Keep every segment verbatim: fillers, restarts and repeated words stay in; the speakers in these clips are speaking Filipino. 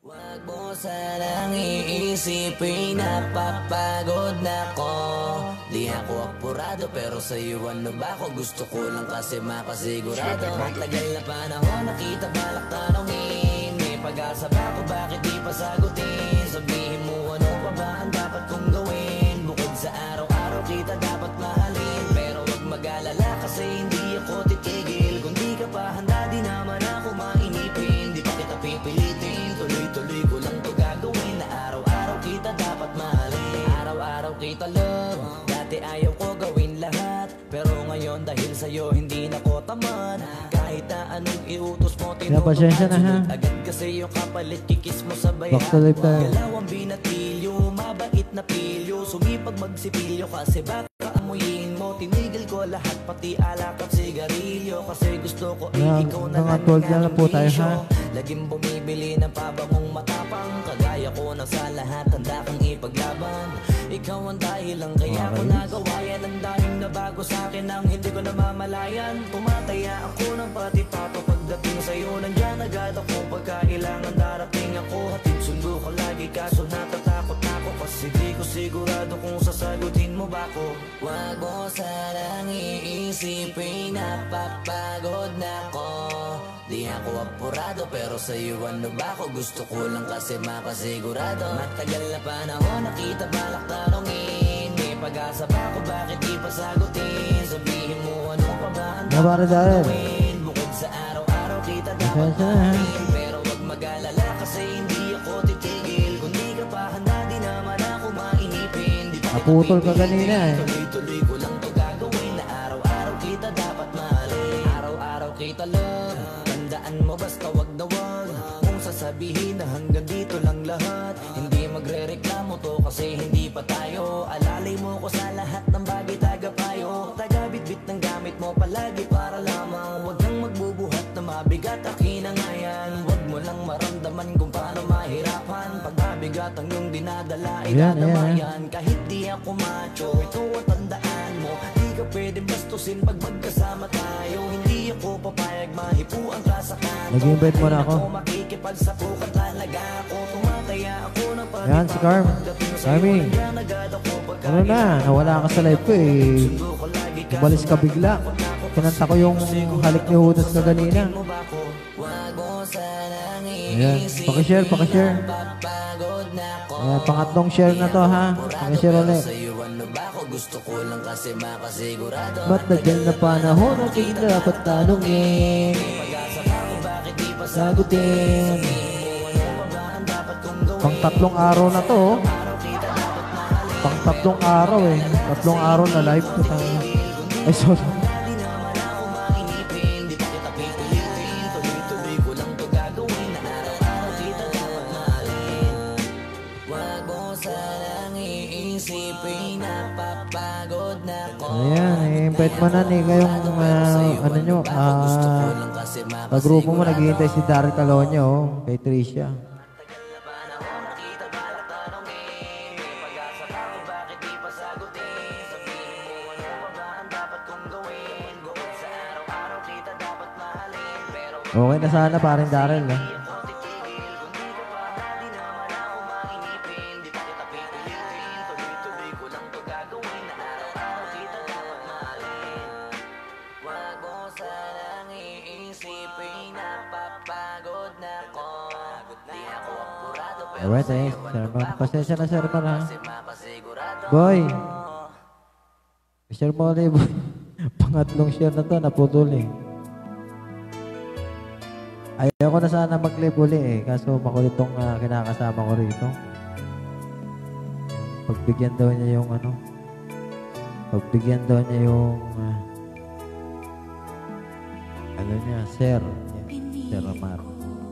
Wag mo sanang iisipin, napapagod na ko. Di ako apurado pero sa'yo ano ba ako? Gusto ko lang kasi makasigurado. Matagal na panahon nakita balak tanongin, may pag-asa ba ako, bakit di pa sagutin? Sabihin mo ano pa ba ang dapat kong gawin? Bukod sa araw-araw kita dapat mahalin, pero wag mag-alala kasi hindi ako titigil. Kung di ka pa handa di naman ako mainipin, di pa kita pipilitin, tuloy-tuloy ko lang to gagawin. Na araw-araw kita dapat mahalin, araw-araw kita love. Dati ayaw ko gawin lahat, pero ngayon dahil sa'yo hindi na ko tamad. Kahit na anong iutos mo tinutupad, agad kasi yung kapalit kikis mo sa bayan. Galaw ang binatilyo, mabait na pilyo, sumipag magsipilyo kasi baka amuyin mo. Tinigil ko lahat pati alak at sigarilyo, kasi gusto ko ay ikaw na lang ang bisyo. Laging bumibili ng pabangong matapang, kagaya ko na sa lahat handa kang ipaglaban. Ikaw ang dahilan kaya ko nagawa yan, ang daming nabago sa'kin ang hindi ko namamalayan. Tumataya ako ng pati-pato pagdating sa'yo, nandiyan agad ako pagkailangan darating ako. Hatid sundo ka lagi kaso natatakot ako, kasi di ko sigurado kung sasagutin mo ba ko. Wag mo sanang iisipin, napapagod na ko. Di ako apurado pero sa'yo ano ba ako? Gusto ko lang kasi makasigurado. Matagal na panahon nakita balak tanongin, may pag-asa ba ako, bakit di pa sagutin? Sabihin mo ano pa ba ang dapat gawin? Bukod sa araw-araw kita dapat mahalin, pero wag mag-alala kasi hindi ako titigil. Kung di ka pa handa di naman ako mainipin, di pa naputol ka kanina eh. Tuloy-tuloy ko lang to gagawin. Na araw-araw kita dapat mahalin, araw-araw kita love. Tandaan mo basta wag na wag kung sasabihin na hanggang dito lang lahat. Hindi magre-reklamo to kasi hindi pa tayo. Alalay mo ko sa lahat ng bagay, taga-payo. Taga-bit-bit ng gamit mo palagi para lamang wag kang magbubuhat na mabigat, akin na nga yan. Wag mo lang maramdaman kung paano mahirapan pag mabigat ang iyong dinadala, idadamayan. Kahit di ako macho, ito ang tandaan mo, di ka pwede bastusin pag magkasama tayo. Hindi ako papayag mahipuan ka sa kanto. Nag-invite mo na ako. Makikipagsapukan talaga ako. Tumataya ako ng pati. Yan si Carm. Carmi, ano na, nawala ka sa live ko eh. Umalis ka bigla. Kinanta ko yung halik ni Hudas ka ganina. Ayan, pakishare, pakishare. Ayan, pangatlong share na to ha. Pakishare ulit. Gusto ko lang kasi makasigurado. Ba't nagyan na panahon natin dapat tanongin, sagutin. Pang tatlong araw na to. Pang tatlong araw eh. Tatlong araw na live to tayo. Ay sorry. Ayan, i-invite mo na ni kayong uh, ano nyo, uh, pag-grupo mo, naghihintay si Daryl Talonyo, oh, kay Tricia. Okay na sana parin Daryl eh. Alright eh, Sherman. Pasensya na Sherman ha. Boy! Share mo ulit boy. Pangatlong share na to, naputol eh. Ayaw ko na sana mag-live uli eh. Kaso makulit tong uh, kinakasama ko rito. Pagbigyan daw niya yung ano. Pagbigyan daw niya yung uh, ano niya, Sir. Sir Amar.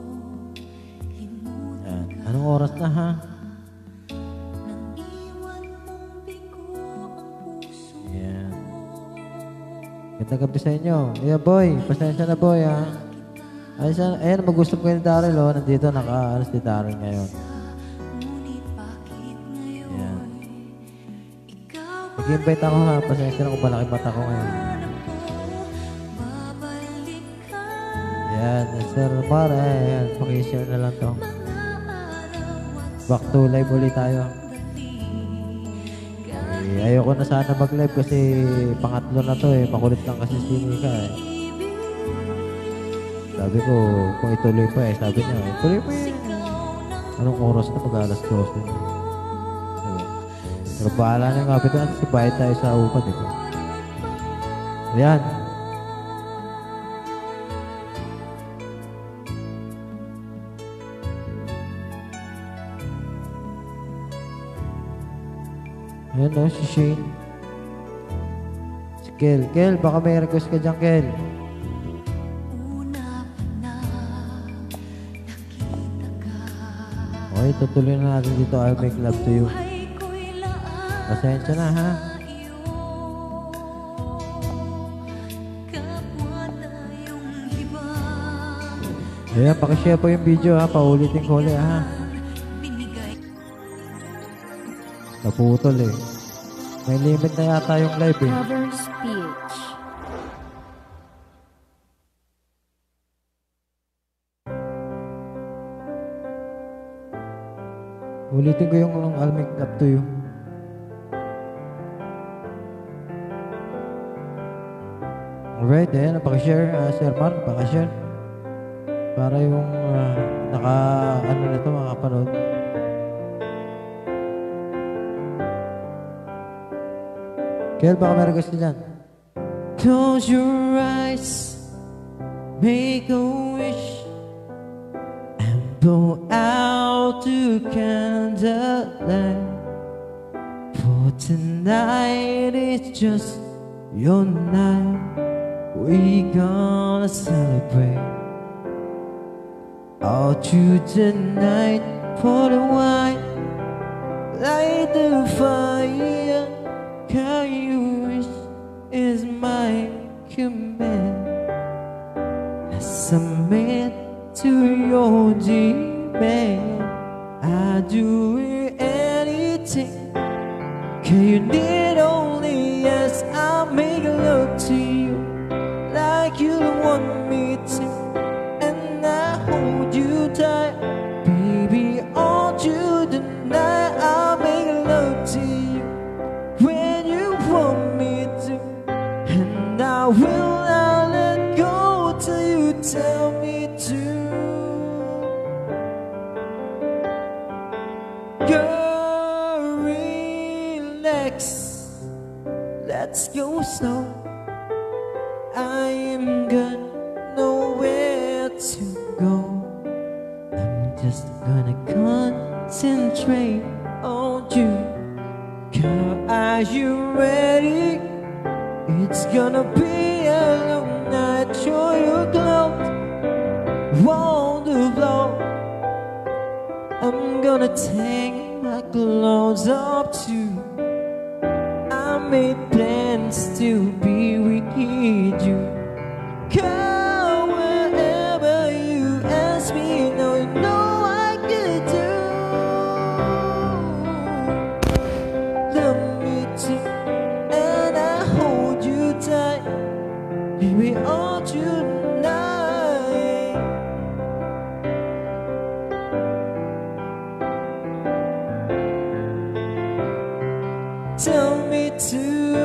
Anong oras na ha? Ayan. Ganda gabi sa inyo. Ayan boy, pasensya na boy ha. Ayan, ayan mag-gusto ko yung Daryl oh. Nandito naka-ano si Daryl ngayon. Ayan. Mag-invite ako ha. Pasensya na kung malaki mata ko ngayon. Ayan, Sir Amar. Ayan, pakishare na lang to. back to live ulit tayo. Eh, ayoko na sana mag-live kasi pangatlo na to eh. Makulit lang kasi si Mika eh. Sabi ko, kung ituloy pa eh. Sabi niya, ituloy pa eh. Anong oras na mag-alas twelve? Diba? Pero bahala na yung kapit na kasi bayad tayo sa upa, diba? Ayan. Ayan o, si Shane. Si Kel. Kel, baka may request ka dyan, Kel. Okay, tutuloy na natin dito. I'll make love to you. Pasensya na, ha? Ayan, pakishare po yung video, ha? Paulitin ko ulit, ha? Naputol, eh. May limit na yata yung live, eh. Cover speech. Ulitin ko yung I'll make love to you. Alright, ayan, pakishare, uh, Sir Mark, pakishare. Para yung uh, naka, ano na ito, makapanood. Kel, baka may request ka dyan. Close your eyes, make a wish, and blow out the candlelight. For tonight it's just your night. We gonna celebrate all through the night. Pour the wine, light the fire. Can you wish is my command? I submit to your demand. I do anything. Can you need only yes? I'll make love to you like you want me to, and I hold you tight, baby, all through the night. I'll make love to you when you want me to, and I will not let go till you tell me to. Girl, relax, let's go slow. I am good, nowhere to go. I'm just gonna concentrate on you. Girl, are you ready? It's gonna be a long night. Show your clothes, won't blow. I'm gonna take my clothes off too. I made plans to be with you. Come wherever you ask me, no, you know I could do. Love me too, and I hold you tight, baby, all tonight. Tell me to,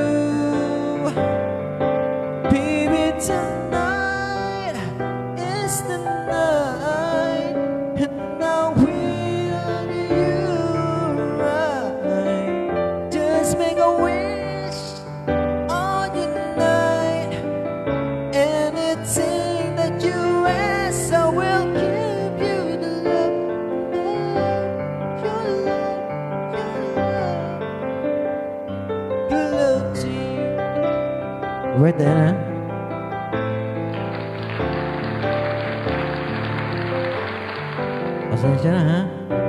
baby, tonight is the night, and I will do you right. Just make a wish on your night. Anything that you ask, I will give you the love, your love, your love, your love to you. Right there, huh? Pasensya na, ha?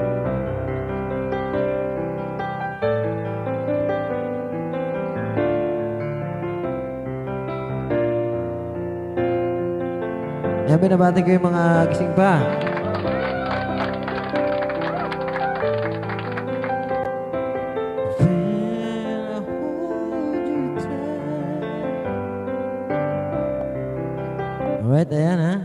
Yan, binabati ko yung mga gising pa. Alright, ayan, ha?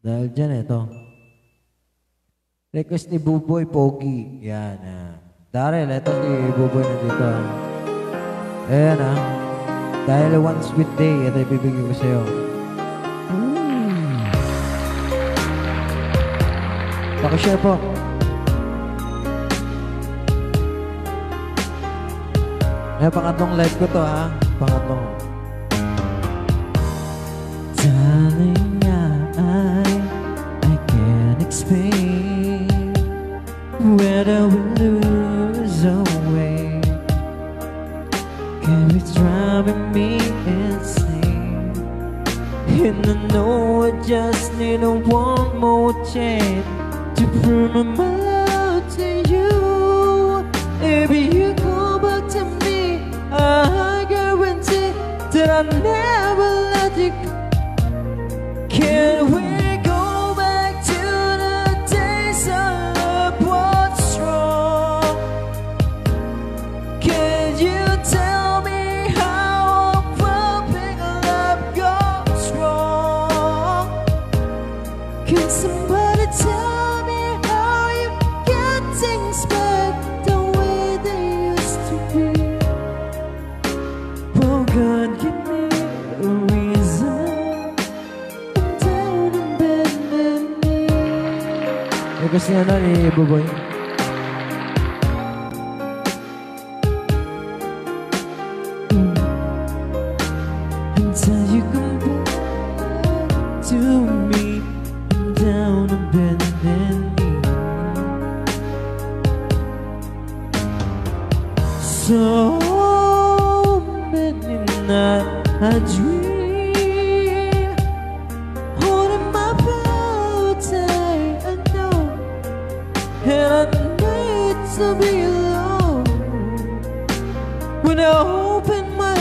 Dahil dyan, ito. Request ni Buboy Pogi. Yan, yan. Daryl, ito si Buboy na dito. Ayan ah. Dahil one sweet day, ito ibibigay ko sa'yo. Pakishare po. Ayan, pangatlong live ko to ha. Pangatlong. Darling, I, I can't explain whether we lose our way. Can it's driving me insane. And I know I just need a one more chance to prove my love to you. If you go back to me, I guarantee that I'll never let you go. Can we go back to the days of love was strong? Can you tell me how a perfect love goes wrong? Can somebody tell me how you get things back the way they used to be? Oh God, give me a reason. Kasi ano ni Buboy. Until you come back to me, I'm down and bending knee. So many nights I dream, holding my breath tight, I know. And I need to be alone. When I open my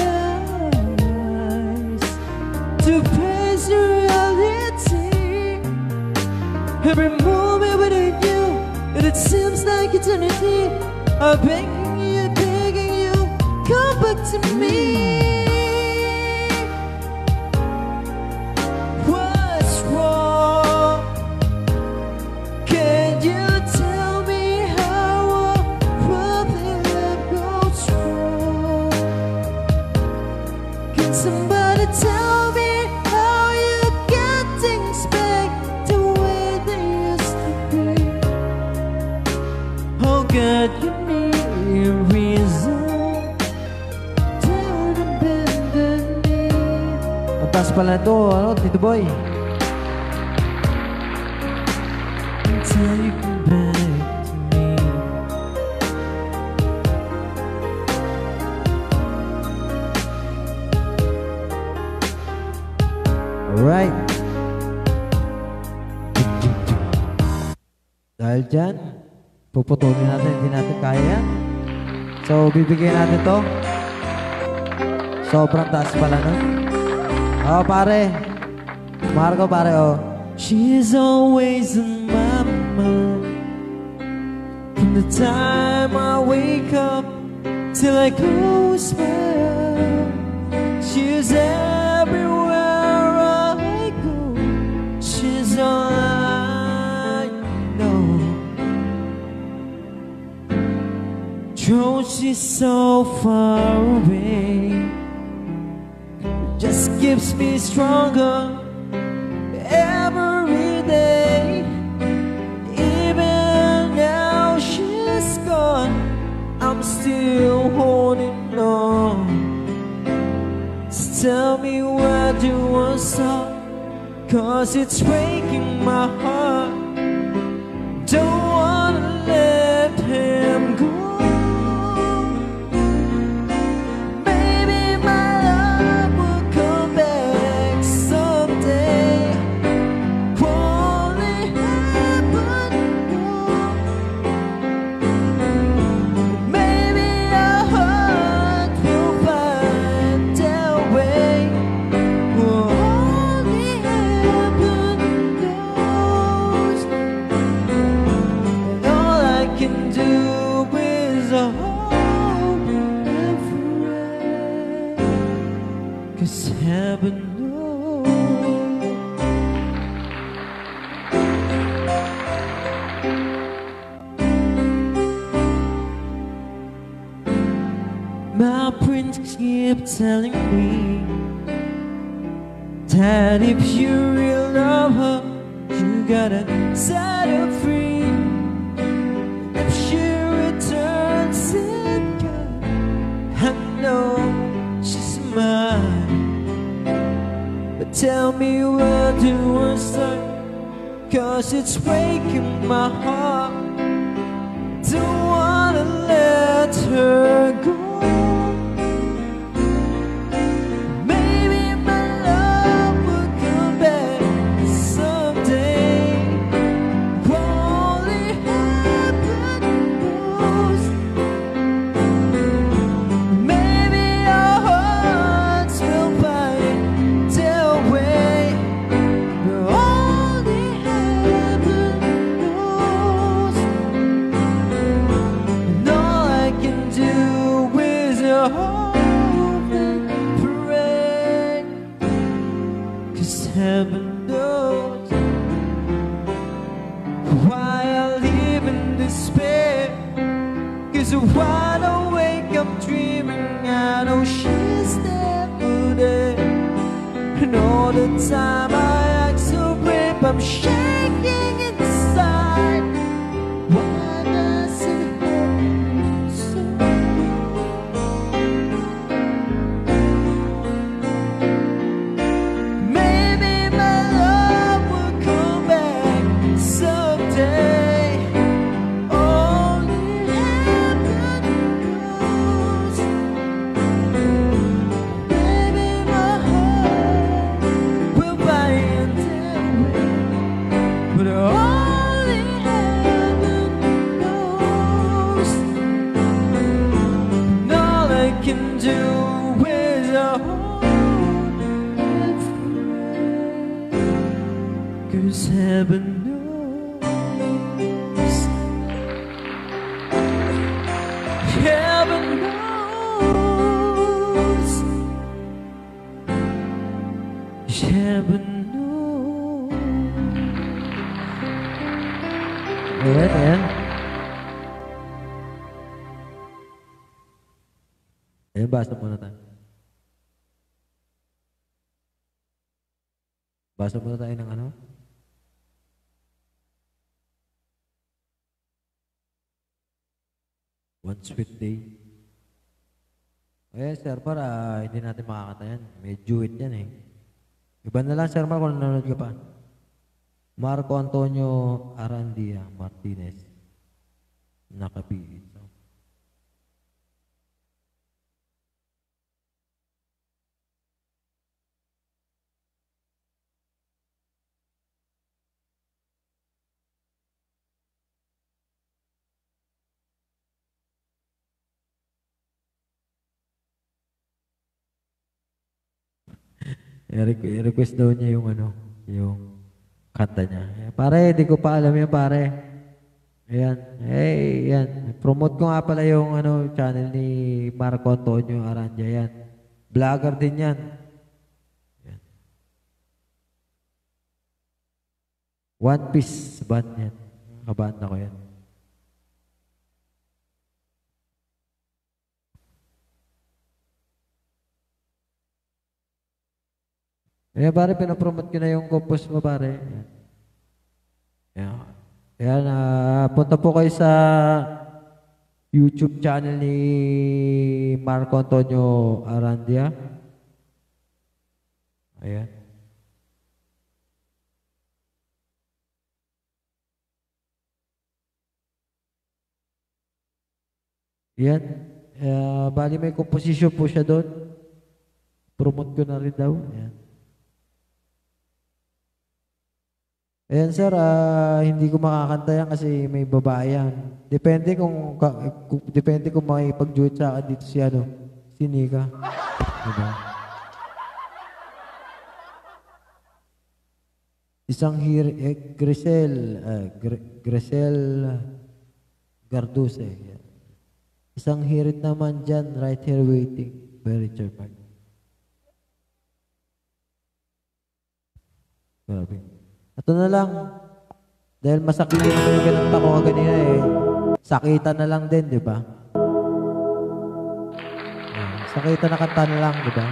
eyes to face reality, every moment without you, and it seems like eternity. I'm begging you, begging you, come back to me. What's wrong? Can you tell me how a perfect love goes wrong? Can somebody tell me how you get things back the way they used to be? Oh God, give me a reason. Down and bend the knee. Ang taas pala ito, ano, Tito Boy? Until you come back to me. Alright. Dahil dyan, puputulin natin, hindi natin kaya. So, bibigyan natin to. Sobrang taas pala nun. Oh, pare. Marco, pare, oh. She's always in my mind. From the time I wake up till I close my eyes, she's everywhere I go. She's all I know. Though she's so far away, it just keeps me stronger every day. Even now she's gone, I'm still holding on. Just tell me where do I stop, cause it's breaking my heart. Don't wanna let him go. My prince keeps telling me that if you really love her, you gotta set her free. If she returns it, God, I know she's mine. But tell me where do I start? 'Cause it's breaking my heart. Don't wanna let her go. Maybe my love will come back someday. Only heaven knows. Maybe our hearts will find their way. But only heaven knows. And all I can do is hope and pray. 'Cause heaven knows why I live in despair. 'Cause wide awake I'm dreaming, I know she's never there. And all the time I act so brave, I'm shaking inside. Why does it hurt so? Maybe my love will come back someday. Only heaven knows. Maybe my heart will find their way. But only heaven knows. And all I can do is hope and pray. 'Cause heaven knows. Heaven knows. Heaven knows. Ayan, ayan. Ayan, basa muna tayo. Basa muna tayo ng ano? One Sweet Day. Ayan, Sir Mar, ah, hindi natin makakata yan. May duet yan eh. Iba na lang, Sir Mar, kung nanonood ka pa. Marco Antonio Arandia Martinez. Nakapigil. So, i-requ- i-request daw niya yung ano, yung kanta niya. Eh, pare, di ko pa alam yan, pare. Ayan. Eh, yan. Promote ko nga pala yung ano, channel ni Marco Antonio Arandia. Yan. Vlogger din yan. Yan. One Piece band yan. Kabanda ko yan. Ayan, pare, pinapromote ko na yung compose mo, pare. Ayan. Ayan. Ayan, ah, punta po kayo sa YouTube channel ni Marco Antonio Arandia. Ayan. Ayan. Uh, bali may composition po siya doon. Promote ko na rin daw. Ayan. Ayan, sir, ah, hindi ko makakanta yan kasi may babae yan. Depende kung, ka- kung depende kung makipag-duet sa akin dito si ano, si Nika. Diba? Isang hir, eh, Grisel, uh, Gr- Grisel Garduse. Yan. Isang hirit naman dyan, right here waiting. By Richard Mark. Grabe. Ito na lang. Dahil masakit din naman yung gananta ko kanina eh. Sakitan na lang din, di ba? Sakita na kanta na lang, di ba?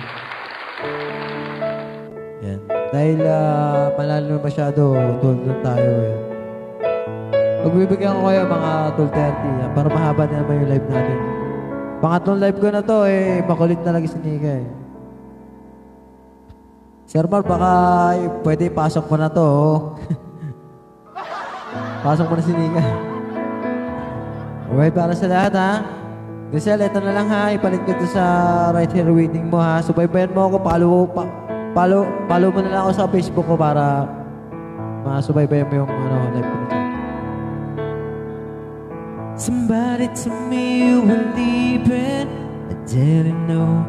Yan. Dahil uh, malalim masyado, tulad tayo. Yan. Magbibigyan ko kayo mga twelve thirty yan, para mahaba na naman yung live natin. Pangatlong live ko na to, eh, makulit na lagi si Nika eh. Sir Mar, baka eh, pwede pasok mo na to. Oh. Pasok mo na si Nika. Alright, para sa lahat ha. Giselle, ito na lang ha. Ipalit ko ito sa right here waiting mo ha. Subaybayan mo ako. Follow, pa, follow, follow mo na lang ako sa Facebook ko para masubaybayan mo yung ano, live ko na. Somebody told me you were leaving. I didn't know.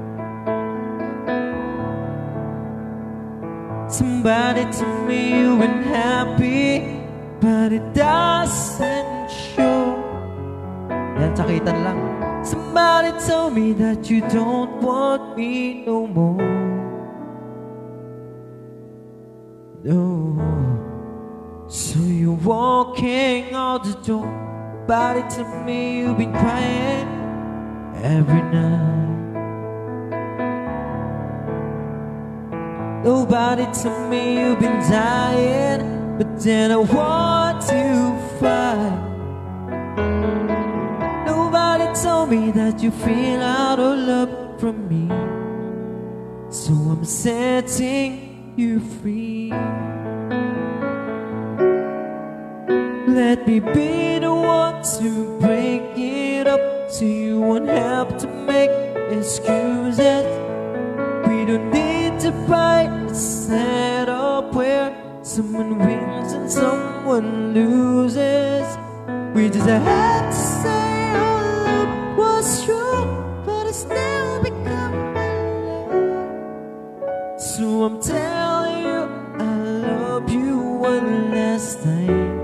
Somebody told me you weren't happy, but it doesn't show. Yan, sakitan lang. Somebody told me that you don't want me no more. No. So you're walking out the door. Somebody told me you've been crying every night. Nobody told me you've been dying, but then I want to fight. Nobody told me that you feel out of love from me, so I'm setting you free. Let me be the one to break it up, so you won't have to make excuses. We don't need to fight a setup where someone wins and someone loses. We just have to say our love was true, but it still become my love. So I'm telling you, I love you one last time.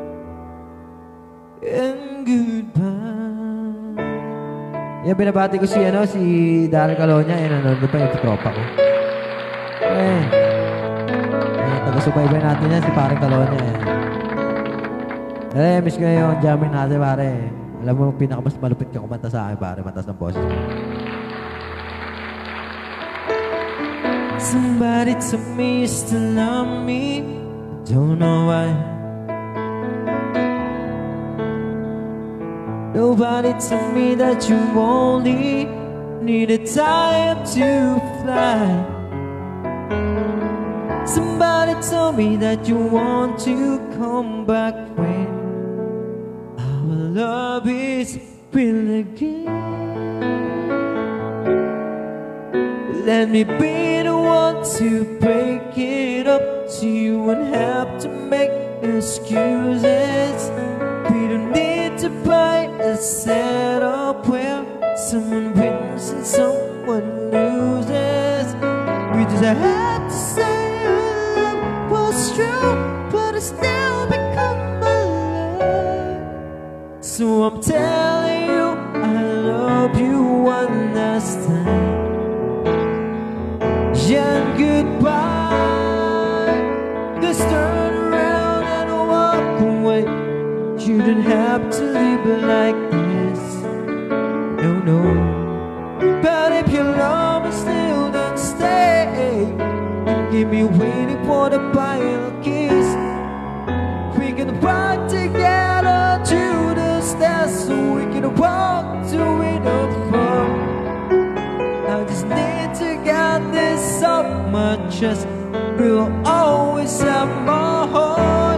And goodbye. Yan, binabati ko si, ano, si Darren Calonia. Yan, nanonood pa yung tropa ko. Eh, eh taga-subaybay natin yan, si Pareng Calonia. Eh, miss ko yung jamming natin, pare. Alam mo, pinakamas malupit ka kumanta sa akin, pare. Matas ng boses. Somebody told me you still love me. I don't know why. Nobody told me that you only needed time to fly. Somebody told me that you want to come back when our love is real again. Let me be the one to break it up, so you won't have to make excuses. We don't need to fight a setup where someone wins and someone loses. We just have to say our love was true, but it still become my love. So I'm telling you, I love you one last time. And goodbye. Just turn around and walk away. You don't have to leave it like this. No, no. But if you love me still, then stay and keep me waiting for the final kiss. We can walk together to the stairs, so we can walk to it up far. I just need to get this off my chest. We'll always have my heart.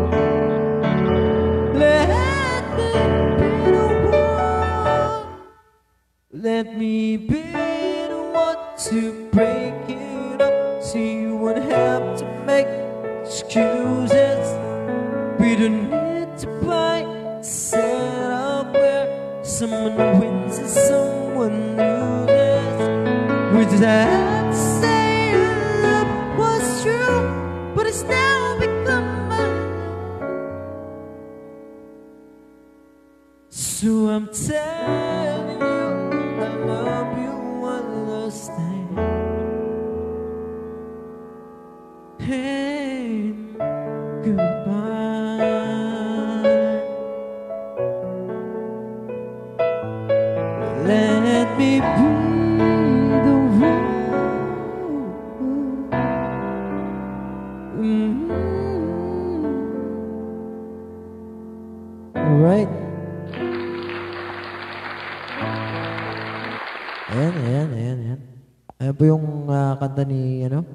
Let me be the one. Let me be the one to break it up, so you won't have to make excuses. We don't need to fight a setup where someone wins and someone loses. We just have to say our love was true, but it's now become my love. So I'm telling you, I love you one last time. Hey, goodbye. Let me be ayan, ayan, ayan. Ayan po yung uh, kanta ni, ano?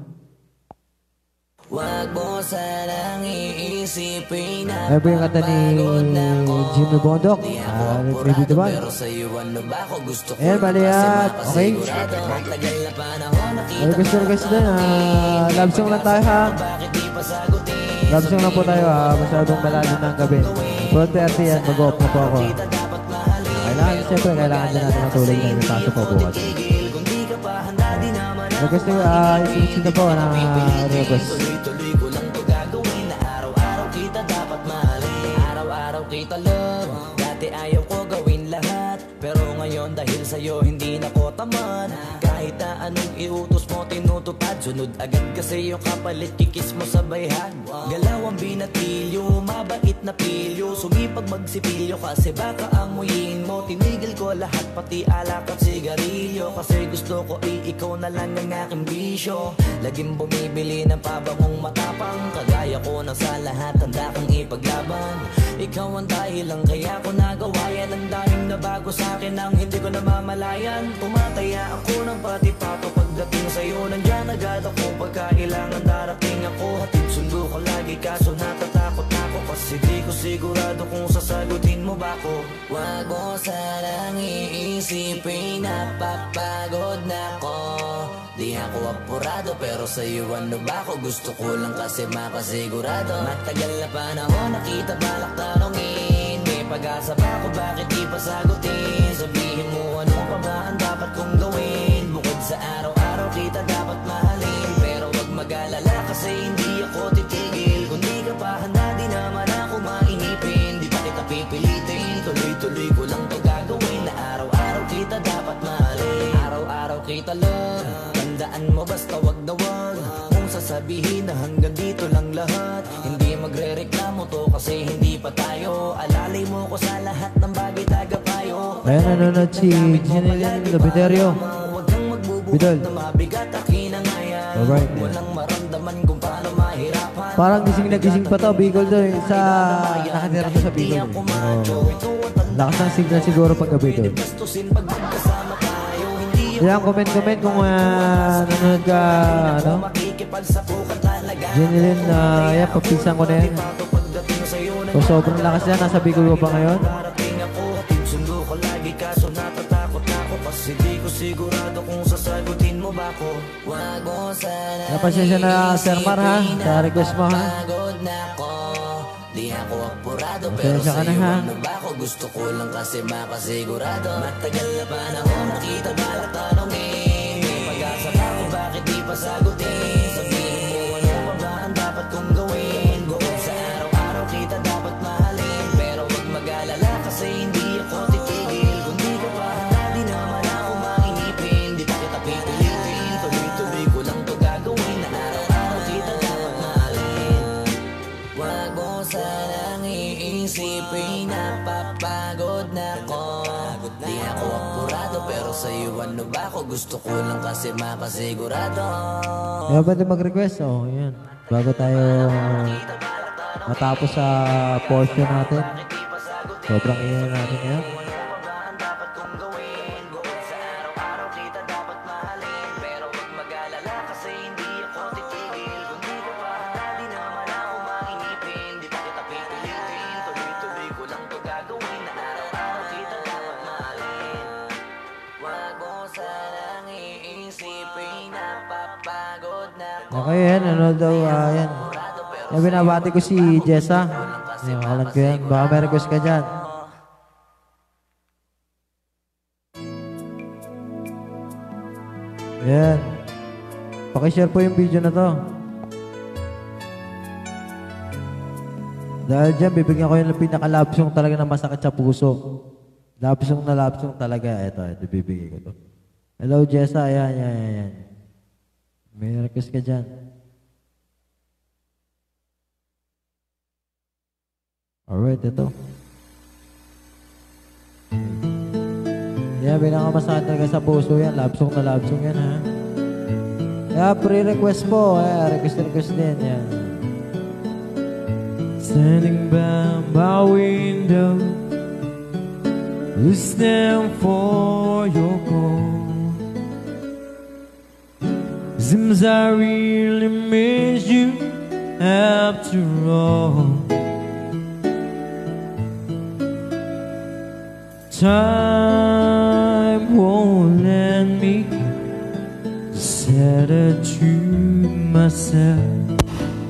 Wag mo sanang iisipin na ayan po yung kanta ni Jimmy Bondok. Ah, maybe the one. Ayan, bali yan. Okay. Ay, gusto na gusto din. Uh, love song lang tayo ha. Love song lang po tayo ha. Masyadong malalim ng gabi. twelve thirty yan, mag-off na po ako. Kailangan, siyempre, kailangan din natin matulog na yung pasok po bukas. Request nyo, uh, isinsin na po na request. Tuloy-tuloy ko lang to gagawin na araw-araw kita dapat mahalin. Araw-araw kita love, dati ayaw ko gawin lahat, pero ngayon dahil sa'yo hindi na ko tamad. Kahit na anong iutos mo tinutupad, sunod agad kasi yung kapalit kikis mo sa bayhan. Galaw ang binatilyo, mabait na pilyo, sumipag magsipilyo kasi baka amuyin mo. Tinigil ko lahat pati alak at sigarilyo, kasi gusto ko ay ikaw na lang ang aking bisyo. Laging bumibili ng pabangong matapang, kagaya ko na sa lahat handa kang ipaglaban. Ikaw ang dahilan kaya ko nagawa yan, ang daming nabago sa akin ang hindi ko namamalayan. Tumataya ako ng pati pato pagdating sa'yo, nandyan agad ako pagkailangan darating ako. Hatid sundo ko lagi kaso natatakot ako, kasi di ko sigurado kung sasagutin mo ba ko. Wag mo sanang iisipin na papagod na ko. Di ako apurado pero sa'yo ano ba ako, gusto ko lang kasi makasigurado. Matagal na panahon nakita balak tanongin, may pag-asa pa ako bakit di pa sagutin. Sabihin mo ano pa ba ang dapat kong gawin, bukod sa araw-araw kita dapat mahalin. Pero wag mag-alala kasi hindi ako titigil, kung di ka pa handa di naman ako mainipin. Di pa kita pipilitin, tuloy-tuloy ko lang to gagawin na araw-araw kita dapat mahalin. Araw-araw kita love, tandaan mo basta wag na wag kung sasabihin na hanggang dito lang lahat. Hindi magre-reklamo to kasi hindi pa tayo, alalay mo ko sa lahat ng bagay tagapayo. Ayan, nanonood si Ginilin Gabiterio. Bidol. Alright. Parang gising na gising pa to, Bicol to eh, sa nakatira to sa Bicol. Oh. Lakas ng signal siguro pag gabi to. Yan, comment-comment kung uh, nanonood ka, ano? Ginilin, uh, yan, papisan ko na yan. So, sobrang lakas yan, nasa Bicol pa ngayon. Hindi ko sigurado kung sasagutin mo ba ko. Wag mo sana napasensya na Sir Mar ha, sa request mo ha. Di ako apurado pero sa'yo ano ba ako, gusto ko lang kasi makasigurado. Matagal na panahon nakita balak tanongin, may pag-asa pa ako bakit di pa sagutin. Sabihin mo ano pa ba ang dapat kong gawin, bukod sa araw-araw kita dapat mahalin. Pero wag mag-alala kasi hindi ako titigil, kung di ka pa handa di naman ako mainipin. Di pa kita pipilitin, tuloy-tuloy ko lang to gagawin na araw-araw kita dapat mahalin. Wag mo sanang iisipin na papagod na ko. Di ako apurado pero sa'yo ano ba ako, gusto ko lang kasi makasigurado. Kaya ba din mag-request? Oh, yan. Bago tayo matapos sa portion natin. Sobrang iyan natin yan. Okay, yan. Ano daw, uh, yan. Yan, binabati ko si Jessa. Yan, kalan ko yan. Baka may request ka dyan. Yan. Pakishare po yung video na to. Dahil dyan, bibigyan ko yung pinaka-love song talaga na masakit sa puso. Love song na love song talaga. Ito, ito, bibigay ko to. Hello, Jessa. Ayan, ayan, ayan. May request ka dyan. Alright, ito. Yan, pinakamasakit talaga sa puso yan. Love song na love song yan, ha? Yeah, pre-request po. Yeah, request-request din. Yan. Standing by my window, listening for your call. Seems I really miss you after all. Time won't let me say it to myself.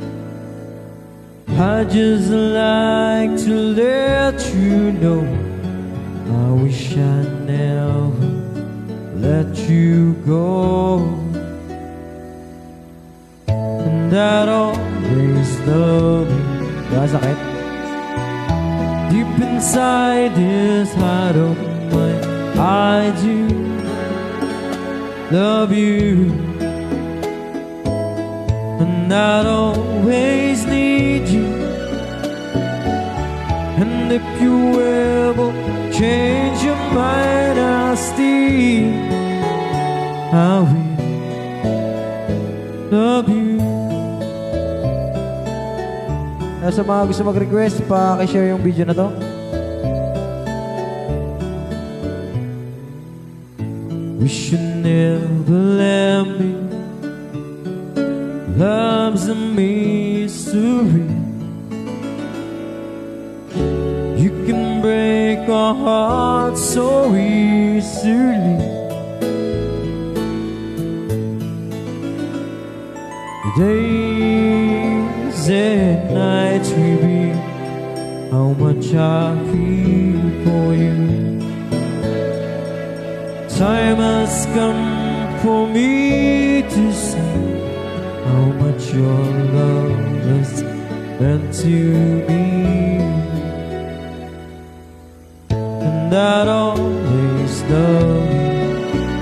I just like to let you know I wish I never let you go. And I'd always love you. Sakit. Deep inside this heart of mine, I do love you. And I'd always need you. And if you ever change your mind, I'll still I will love you. Sa mga gusto mag-request, pa-share yung video na to. We should never let me. Love's a mystery. You can break our hearts so easily. Days and nights reveal how much I feel for you. Time has come for me to see how much your love has meant to me. And I'd always love you.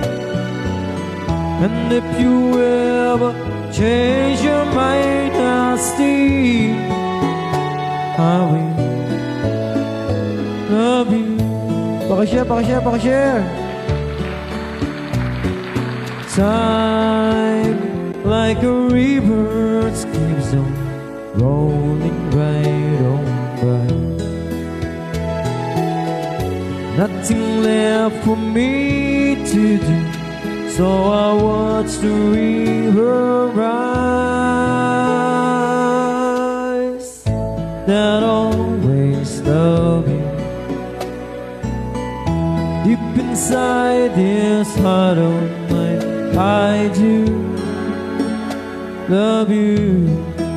And if you ever change your mind, I'll still I will love you. Pakishare, pakishare, pakishare. Time like a river keeps on rolling right on by. Nothing left for me to do, so I watch the river rise. That always love you. Deep inside this heart of mine, I do love you.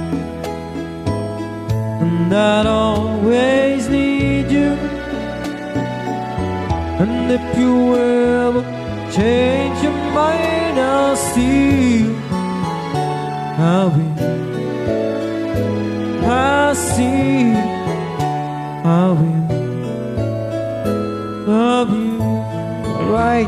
And I'd always need you. And if you ever change your mind, I'll still I will I see I will love you. Alright.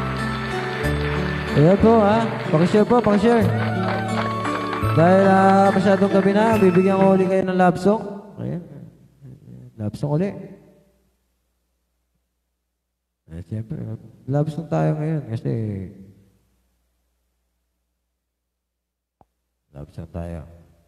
Ayan po ha. Pakishare po, pakishare. Dahil uh, masyadong gabi na, bibigyan ko ulit kayo ng love song. Ayan. Love song ulit. Eh, siyempre, love song tayo ngayon kasi love song tayo.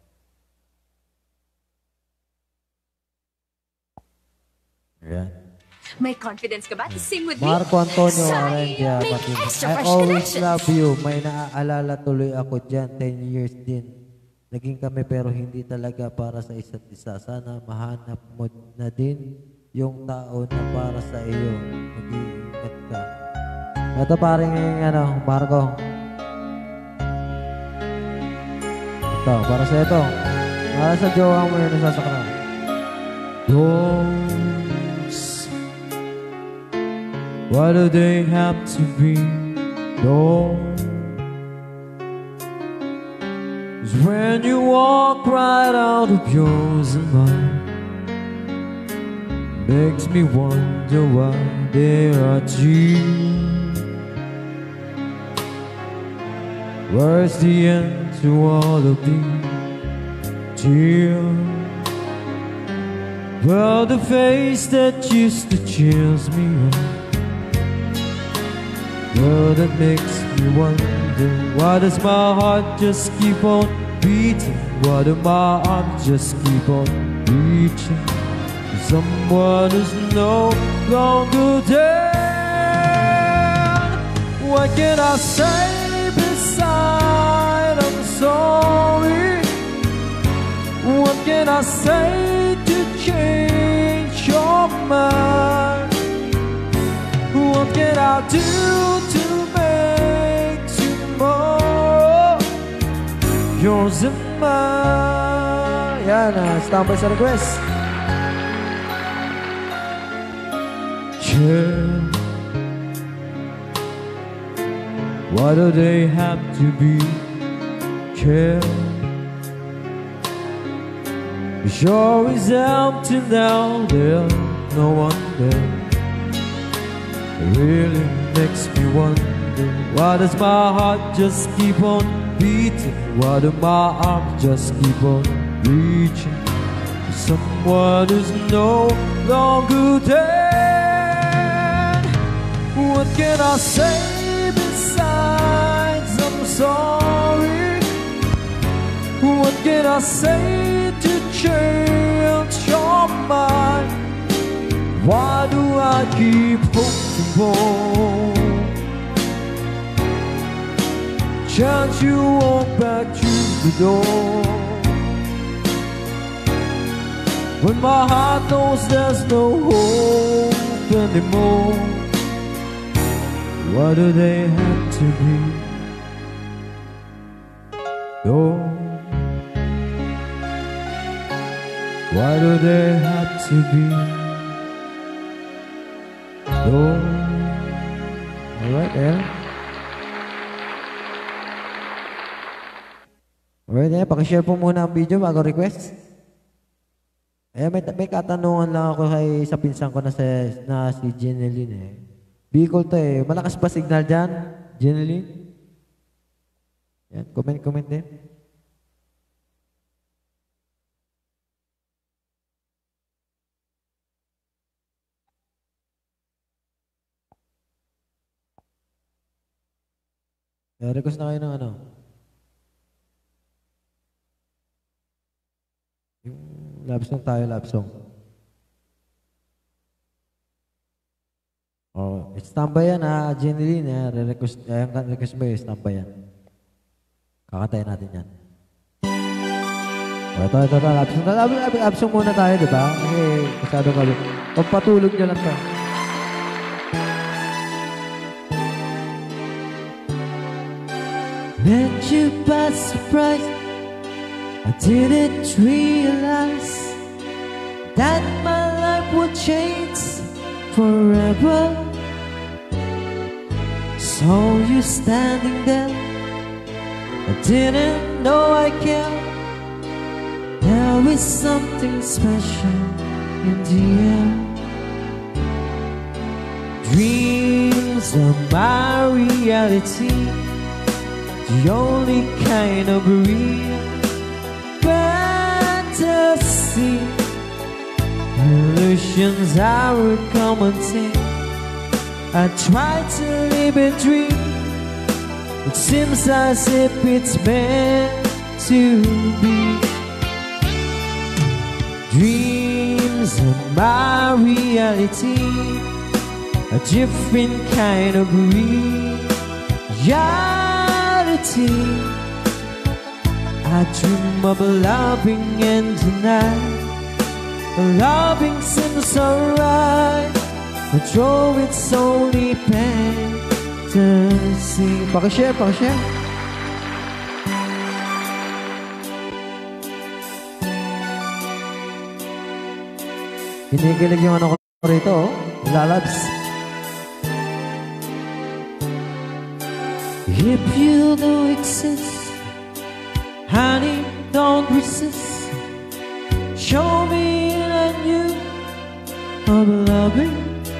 Ayan. May confidence ka ba to sing with me? Marco Antonio Say, Arandia make Martinez. extra I fresh always connections. love you. May naaalala tuloy ako dyan. Ten years din. Naging kami pero hindi talaga para sa isa't isa. Sana mahanap mo na din yung tao na para sa iyo. Mag-iingat ka. Ito paring ano, Marco. Ito, para sa ito. Para sa jowa mo yun nasasakran. Doors, why do they have to be doors? When you walk right out of yours and mine, makes me wonder why there are tears. Where's the end to all of these tears? Well, the face that used to cheers me up, well, that makes me wonder, why does my heart just keep on beating? Why do my arms just keep on reaching for someone who's no longer dead? What can I say besides I say to change your mind? What can I do to make tomorrow yours and mine? Yan, uh, standby sa request. Yeah. Why do they have to be care? It sure is empty now, there's no one there. It really makes me wonder, why does my heart just keep on beating? Why do my arms just keep on reaching for someone who's no longer dead? What can I say besides I'm sorry? What can I say to change your mind? Why do I keep hoping for? Can't you walk back to the door when my heart knows there's no hope anymore? Why do they have to be yours? Why do they have to be yours? Alright, there. Alright, there. Pakishare po muna ang video bago request. Eh, may, may katanungan lang ako kay sa pinsan ko na, sa, na si Jeneline eh. Bicol to eh. Malakas pa signal dyan, Jeneline? Yan, comment, comment din. Eh, request na kayo ng ano? Yung love song tayo, love song. Oh, standby yan ha, Jeneline ha. Re-request, eh, request mo yung standby yan. Kakatayin natin yan. Oh, ito, ito, ito, love song. Love, love, love song muna tayo, di ba? Kasi masyadong kalot. Pagpatulog nyo lang to. Met you by surprise, I didn't realize that my life would change forever. Saw you standing there, I didn't know I cared. There is something special in the air. Dreams are my reality, the only kind of real fantasy. Illusions are a common thing. I try to live a dream. It seems as if it's meant to be. Dreams are my reality, a different kind of reality. I dream of loving and tonight loving seems alright, but though it's only fantasy. Pakishare, pakishare. Kinikilig yung ano ko rito, lalabs. If you do exist, honey, don't resist. Show me that you are loving.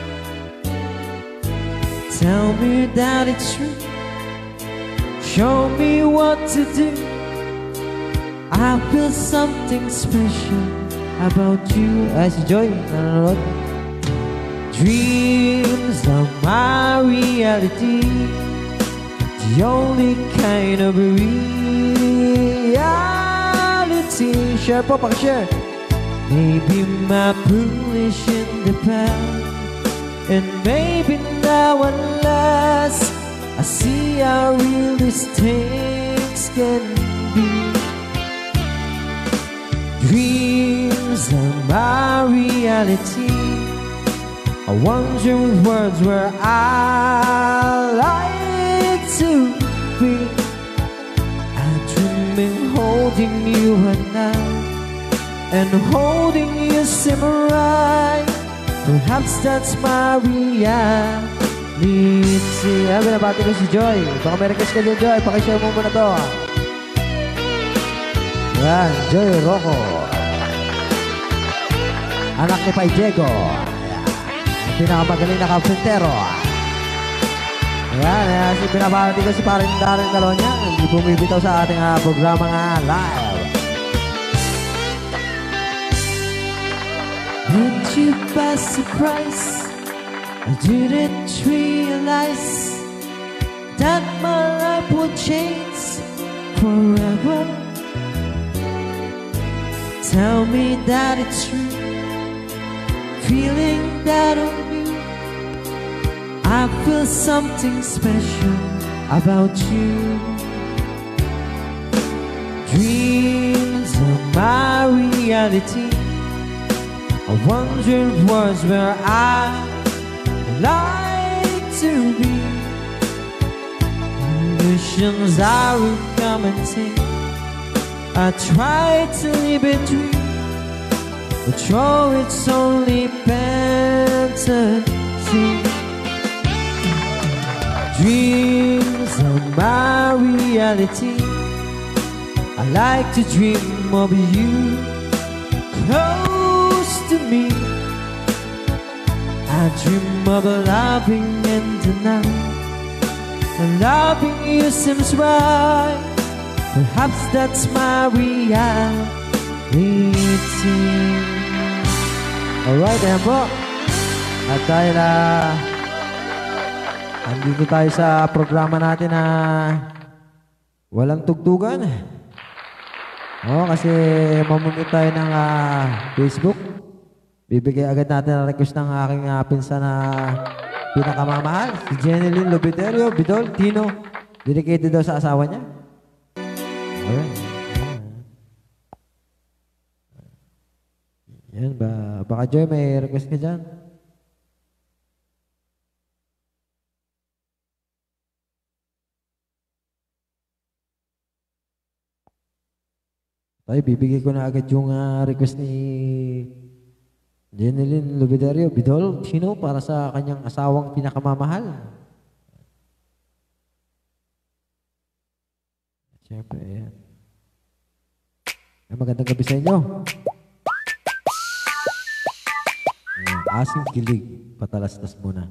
Tell me that it's true. Show me what to do. I feel something special about you. Ay, si Joy, nanonood. Dreams are my reality, the only kind of reality. Share po, pakishare. Maybe my foolish in the past, and maybe now at last I see how real these things can be. Dreams are my reality. I wonder if words where I like to be. I dream of holding you at night, and holding you simmer right. Perhaps that's my reality. Ay, binabati ko si Joy. Baka may request ka din, Joy. Pakishare mo muna to. Yan, Joy Rocco. Anak ni Pai Diego. Pinakamagaling na kapsentero. Ayan, ayan. Si pinabati ko si Paring Darren Calonia. Hindi bumibitaw sa ating uh, programa nga live. Did you by surprise? I didn't realize that my life would change forever. Tell me that it's true, feeling that on me. I feel something special about you. Dreams are my reality. I wonder if was where I like to be. Visions I would come and take. I try to live a dream, but sure it's only fantasy. Dreams are my reality. I like to dream of you close to me. I dream of loving in the night, and loving you seems right. Perhaps that's my reality. Alright, ayan po. At dahil na uh, andito tayo sa programa natin na walang tugtugan. Oo, kasi mamumit tayo ng uh, Facebook. Bibigay agad natin ang request ng aking uh, pinsan na pinakamamahal, si Jeneline Lobiterio, Bidol, Tino. Dedicated daw sa asawa niya. Alright. Yan ba? Baka Joy, may request ka dyan? Tayo, bibigay ko na agad yung uh, request ni Jeneline Lobidario, Bidol, Tino, para sa kanyang asawang pinakamamahal. Siyempre, ayan. Ay, magandang gabi sa inyo. Ayan, asing kilig, patalastas muna.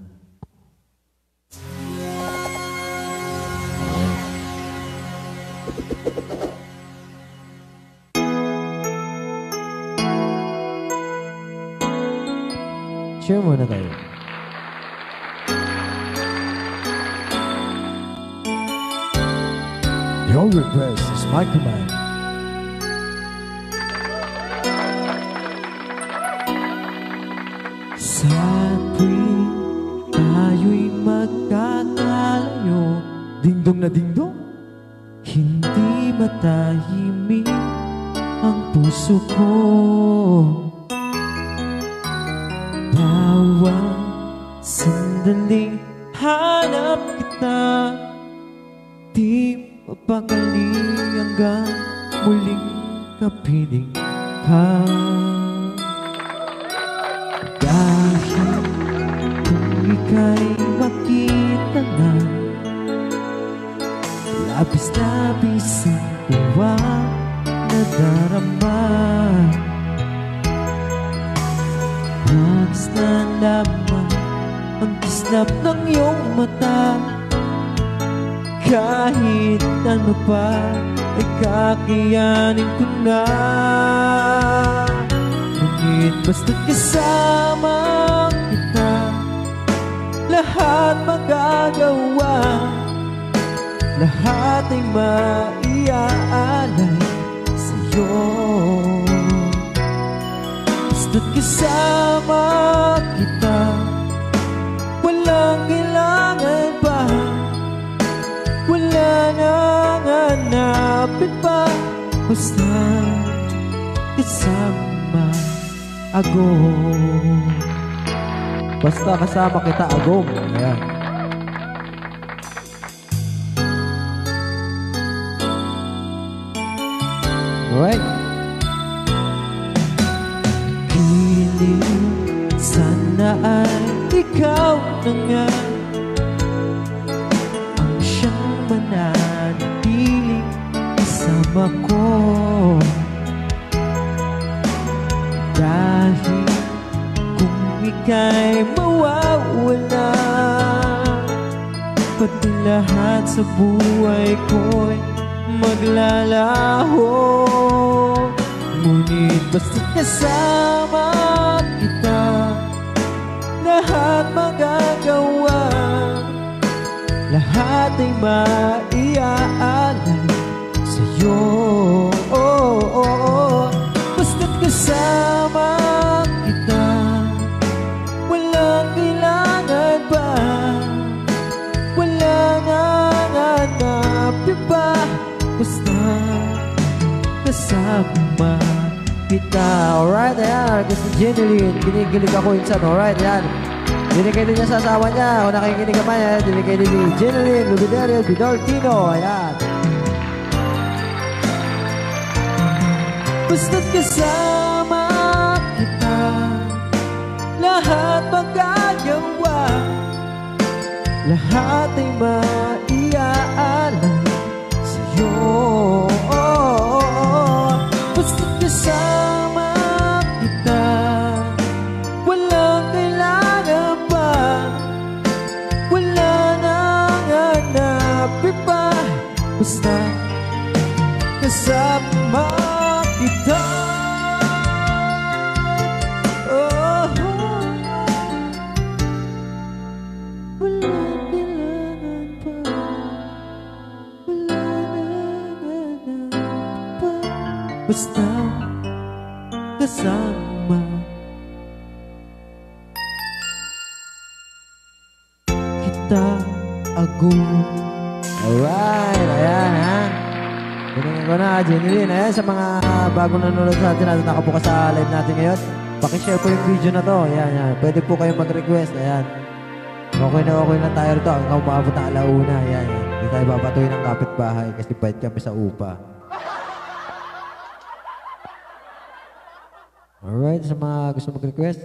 Share muna tayo. Your request is my command. Sa tuwing tayo'y magkakalayo, dingdong na dingdong, hindi matahimik ang puso ko. Bawat sandaling hanap kita, di mapakali hanggang muling kapiling ka. Dahil kung ika'y makita na, labis-labis ang tuwa na darama. Nais na naman ang kislap ng iyong mata. Kahit ano pa ay kakayanin ko na. Ngunit basta't kasama kita, lahat magagawa, lahat ay maiaalay sa'yo. Basta't kasama kita, walang kailangan pa, wala nang hanapin pa. Basta kasama agong. Basta kasama kita agong. Ayan. Alright. Piling sana ay ikaw na nga ang siyang mananatiling kasama ko. Dahil kung ika'y mawawala, pati lahat sa buhay ko'y maglalaho. Ngunit basta't kasama kita, lahat magagawa, lahat ay maiaalay sa'yo. Oh, oh, oh. Basta't kasama kita, walang kailangan pa, walang hanapin pa. Basta kasama kita. Alright, ayan. Gusto Jeneline, kinikilig ako insan. Alright, ayan. Dinigay din niya sa asawa niya. Kung nakikinig ka man, ayan. Dinigay din ni Jeneline Lubiderio Bidoltino. Ayan. Basta't kasama kita, lahat magagawa, lahat ay maiaalay sa'yo. Oh, oh, oh. Basta't kasama kita, walang kailangan pa, wala nang hanapin pa. Basta kasama kita. Oh, walang kailangan pa, wala nang hanapin pa. Basta kasama kita agong. Alright, ayan ha. Piningin ko na, Jeneline. Ayan, sa mga bagong nanonood sa atin at nakabukas sa live natin ngayon, pakishare po yung video na to. Ayan, ayan. Pwede po kayong mag-request. Ayan. Okay na okay na tayo rito hanggang umabot ng alauna. Ayan, ayan. Hindi tayo babatuhin ng kapitbahay kasi bayad kami sa upa. Alright, sa mga gusto mag-request.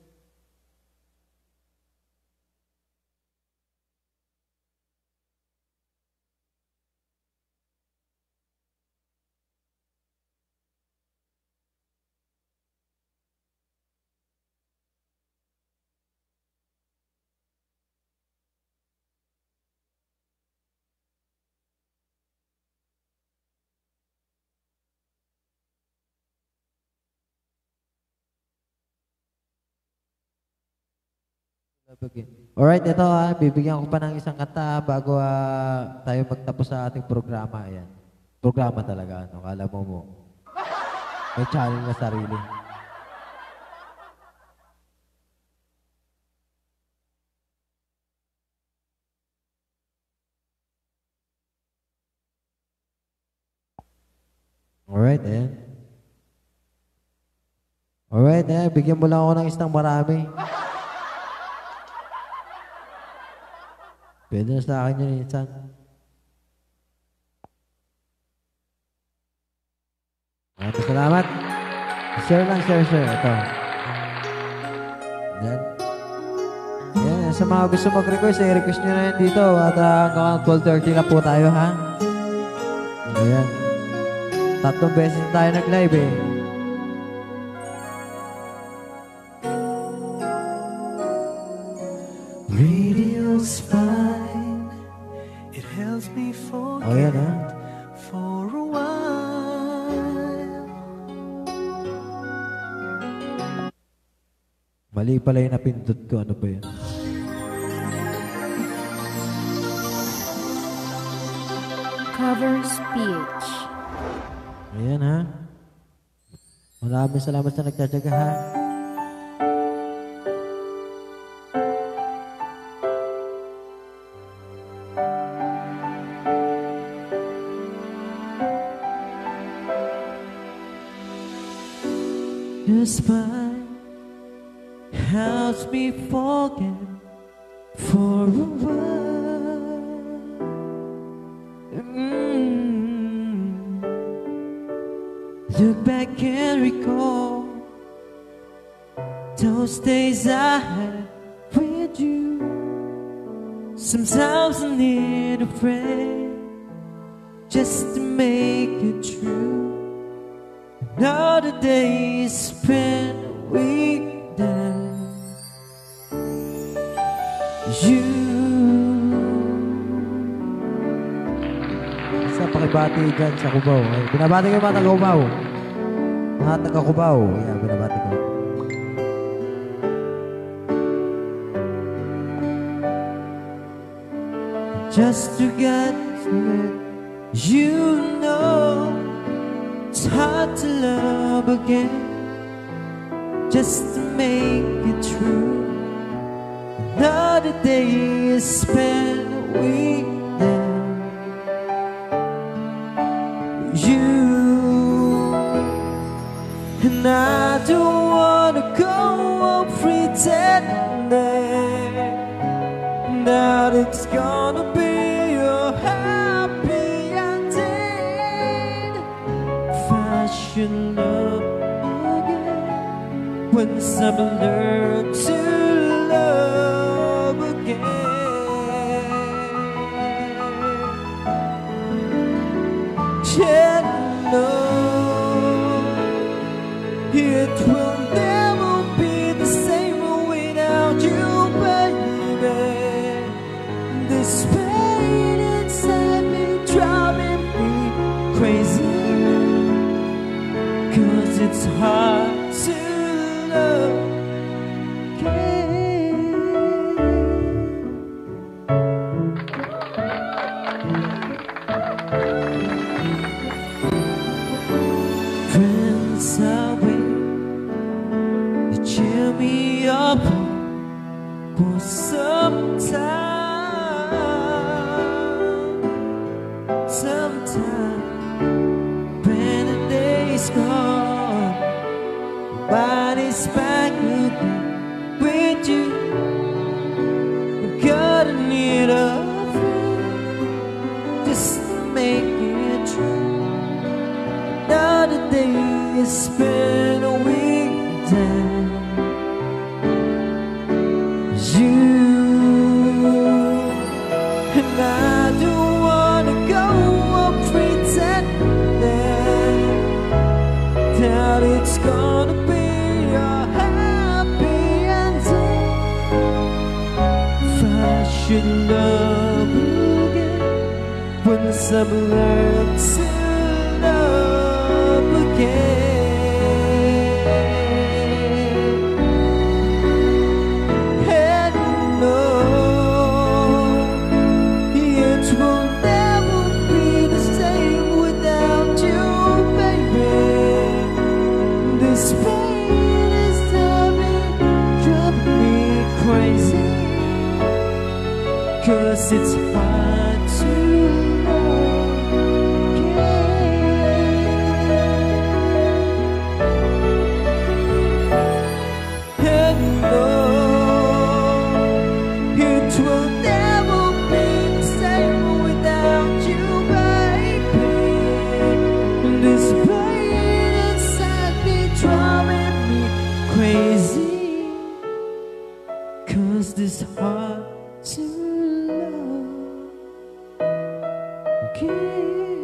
Alright, ito ha, bibigyan ko pa ng isang kanta bago uh, tayo magtapos sa ating programa. Ayan. Programa talaga, ano, kala mo mo. May challenge na sarili. Alright, ayan. Alright, ayan, bigyan mo lang ako ng isang marami. Pwede na sa akin yun, insan. Maraming salamat. Share lang, share, share. Ito. Yan. Yan. Sa mga gusto mag-request, i-request nyo na yan dito. At uh, hanggang twelve thirty na po tayo, ha? Ayan. Tatlong beses tayo nag-live, eh. Radio's fine. It helps me forget oh, yan, ha? for a while. Mali pala yung napindot ko. Ano ba yun? Covers P H. Ayan, ha? Maraming salamat sa nagtsatsaga, ha? Just fine. Helps me forget for a while. Mm. Look back and recall those days I had with you. Sometimes I need a friend just to make it true. Another day is spent with them. You. Sa pakibati dyan sa Cubao. Ay, binabati ko yung mga taga-Cubao. Mga taga-Cubao. Yan, binabati ko. Just to get you know it's hard to love again. Just to make it true. Another day is spent with them. You and I don't wanna go on pretending that it's gonna be a happy ending. If I should love again, once I've learned to love again. Yeah, no, it will never be the same without you, baby. This pain inside me driving me crazy, 'cause it's hard to love again. Friends are waiting to cheer me up for some time. Sometime when the day's gone, body's back again with you. Gotta need a friend just to make it true. Another day is spent with them. You and I don't wanna go on pretending that it's gonna be a happy ending. If I should love again, once I've learned to love again. And no, it will never be the same without you, baby. This pain is driving, driving me crazy, 'cause it's hard to love again. And no, it will never be the same without you, baby. This pain inside me driving me crazy, 'cause this hard to love again.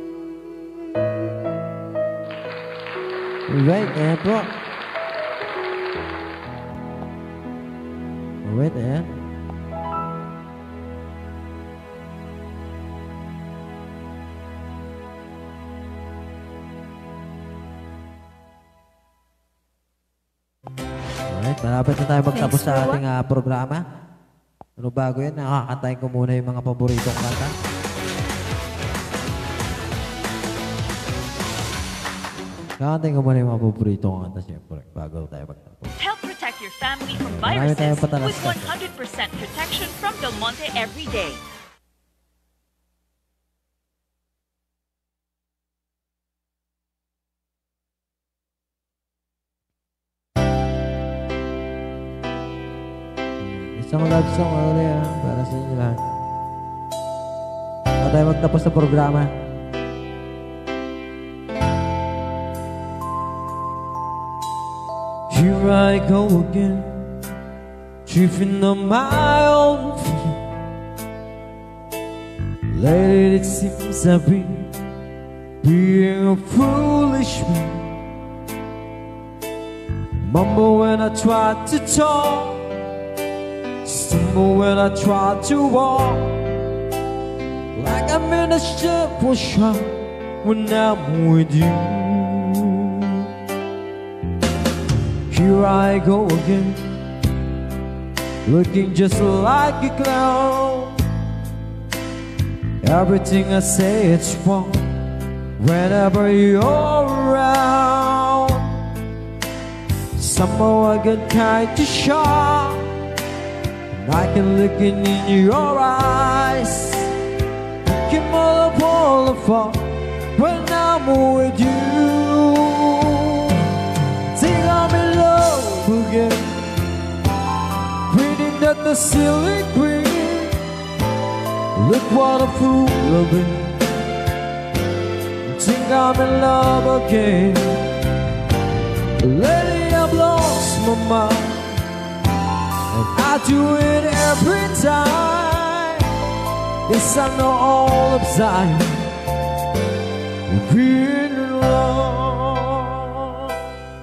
Alright, ayan po. Alright, ayan. Alright, malapit na tayo magtapos sa ating ah, programa. Pero bago yun, nakakantayin ko muna yung mga paboritong kanta. Kakantayin ko muna yung mga paboritong kanta, siyempre, bago tayo magtapos. Help protect your family from Marami tayong viruses patalas with kasi. one hundred percent protection from Del Monte every day. Isang love song ulit yan para sa inyo lahat. Bago tayo magtapos sa programa. Here I go again, tripping on my own feet. Lately it seems I've been being a foolish man. Mumble when I try to talk, stumble when I try to walk, like I'm in a ship or shop when I'm with you. Here I go again, looking just like a clown. Everything I say it's wrong whenever you're around. Somehow I get kinda shy, and I can look in your eyes. You can all fall apart when I'm with you. Think I'm in love again, reading that the silly green. Look what a fool I've been. Think I'm in love again. Lately I've lost my mind, and I do it every time. Yes, I know all of Zion, being in love.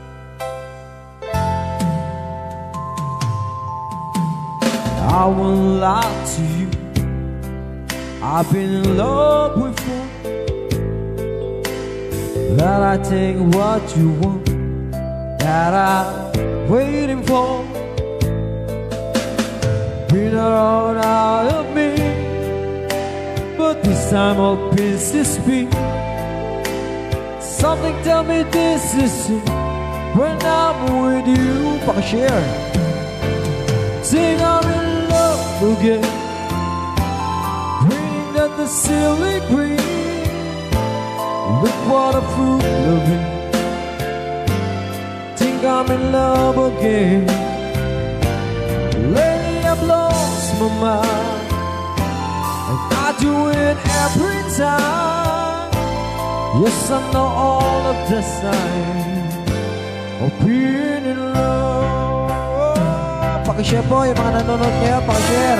I won't lie to you, I've been in love before. That I take what you want, that I'm waiting for. Been around out of me, but this time all pieces speak. Something tell me this is it when I'm with you. Pakashare. Sing I'm in love again, reading that the silly green. Look what a fool I've been. Think I'm in love again. Lately I've lost my mind, and I do it every time. Yes, I know all of the signs of being in love. Pakishare po yung mga nanonood ngayon, pakishare.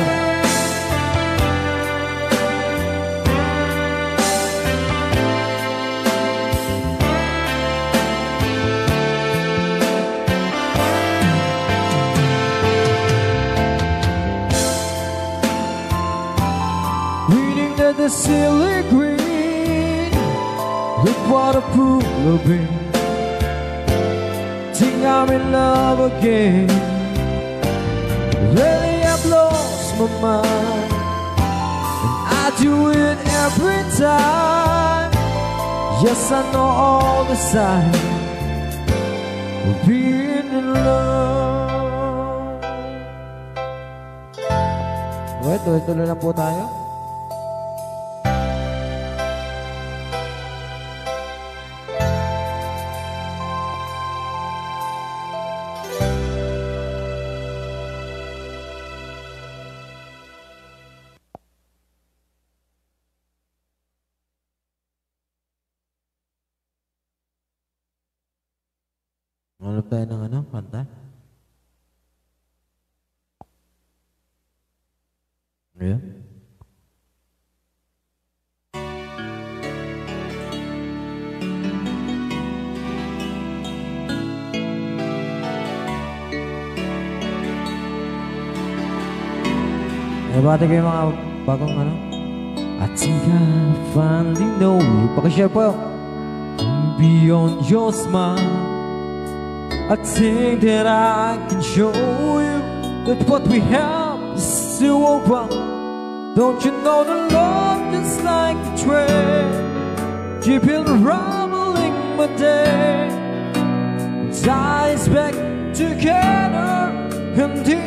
The silly green, look what a fool I've been. Think I'm in love again. Lately I've lost my mind, and I do it every time. Yes, I know all the signs of being in love. Okay, tuloy-tuloy na po tayo. Hanap tayo ng ano, kanta. Ayan. Nabati ko yung mga bagong ano. I think I finally know, Pakishare po. beyond your smile. I think that I can show you that what we have is still around. Don't you know the love just like a train, you've been unraveling my day. Ties back together in the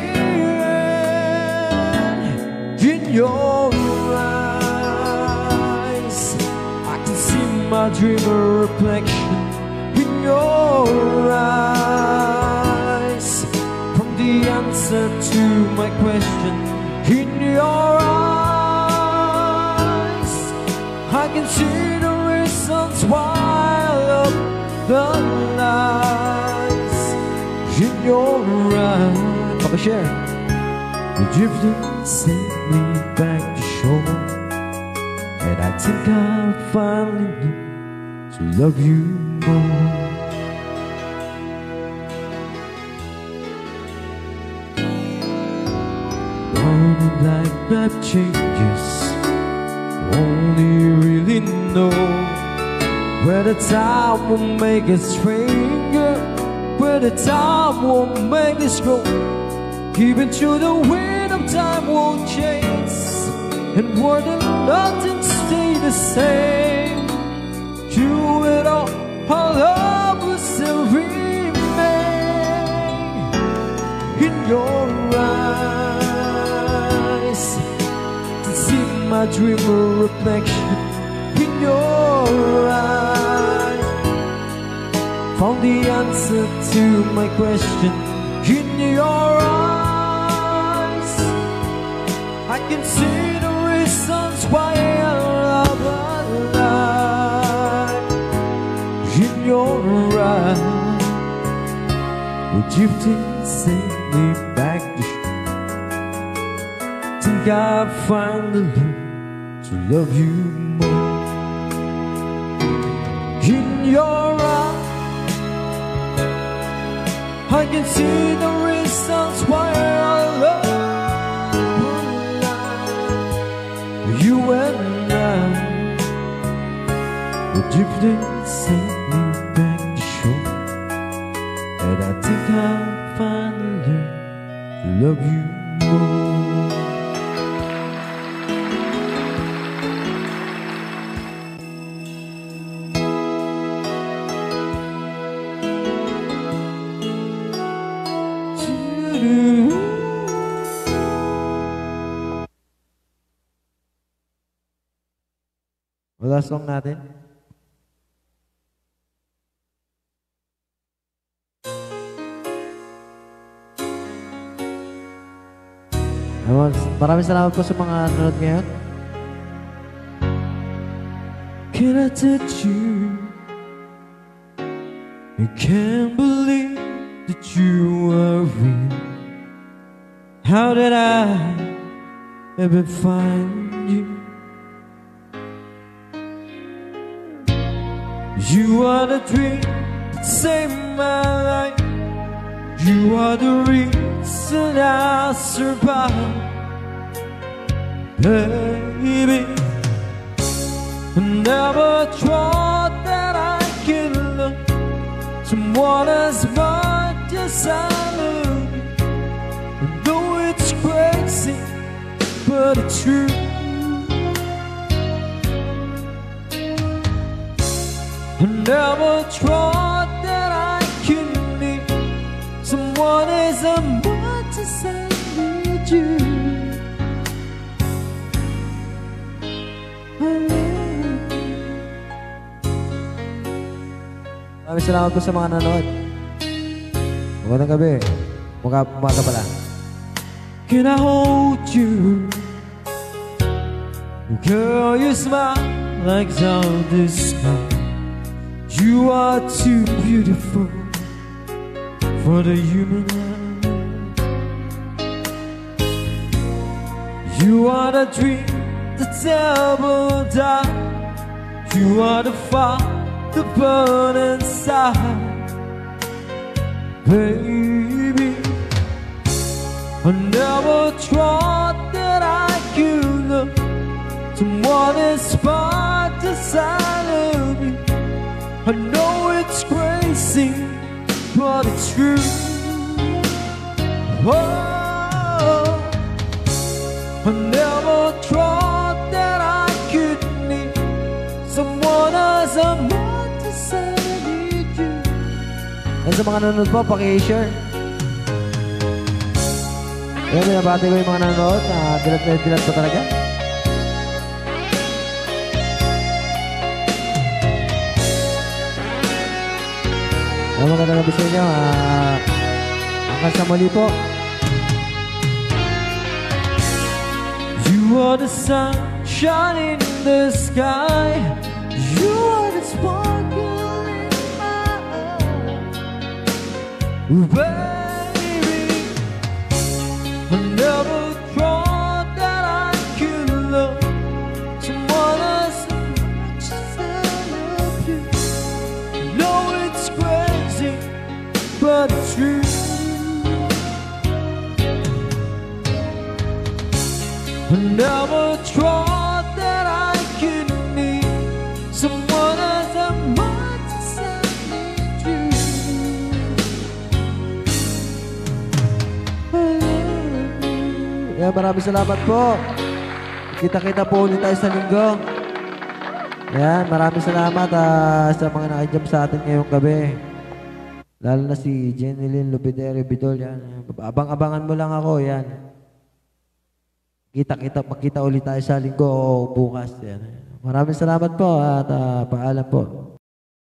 end. In your eyes, I can see my dream reflection in your eyes. From the the answer to my question in your eyes. I can see the reasons why I love the lies in your eyes. Pag-share. You drifted safely back to shore, and I think I'll finally learn to love you more. Like map changes, only really know where the time will make us stranger, where the time will make us grow. Even through the wind of time won't change, and more than nothing stay the same. Through it all, our love will still remain in your eyes. To see my dream reflection in your eyes. Found the answer to my question in your eyes. I can see the reasons why I love a lie in your eyes. We're drifting safely back to shore. Think I finally learned to love you more. In your eyes, I can see the reasons why I love you, and I. We're drifting safely back to shore, and I think I'll finally learn to love you more. Last song natin. Maraming salamat po sa mga nanonood ngayon. Can I touch you? I can't believe that you are real. How did I ever find you? You are the dream that saved my life. You are the reason I survive. Baby, I never thought that I could love someone as much as I love you. I know it's crazy, but it's true. I never thought that I could need someone as much as I need you. I love you. Maraming salamat po sa mga nanonood. Magandang gabi. Mukha umaga pala. Can I hold you? Girl, you smile like all the sky. You are too beautiful for the human eye. You are the dream that's never die. You are the fire that burn inside. Baby, I never thought that I could love someone as much as I love you. I know it's crazy, but it's true. Oh, I never thought that I could need someone as much as I need you. Yan sa mga nanonood po, paki-share. Yan, binabati ko yung mga nanonood na dilat na dilat po talaga. Magandang gabi sa inyo. Uh, hanggang sa muli po. are the sunshine in the sky. You are the sparkle in my eye. Baby, I never thought that I could love someone as much as I love you. No, it's crazy, but it's true. I never thought that I could need someone as much as I need you. I love you. Yeah, maraming salamat po. Kita-kita po ulit tayo sa linggo. Yan, maraming salamat uh, sa mga nakijump sa atin ngayong gabi. Lalo na si Jenny Lynn Lupidere Bidol. Yan. Abang-abangan mo lang ako. Yan. Kita-kita, magkita ulit tayo sa linggo o bukas. Yan. Maraming salamat po at uh, paalam po.